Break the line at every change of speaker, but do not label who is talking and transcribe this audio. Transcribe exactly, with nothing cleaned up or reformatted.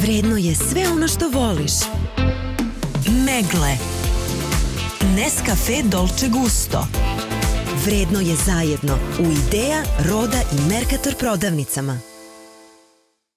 Vredno je sve ono što voliš. Megle. Nescafe Dolce Gusto. Vredno je zajedno u Idea, Roda i Mercator prodavnicama.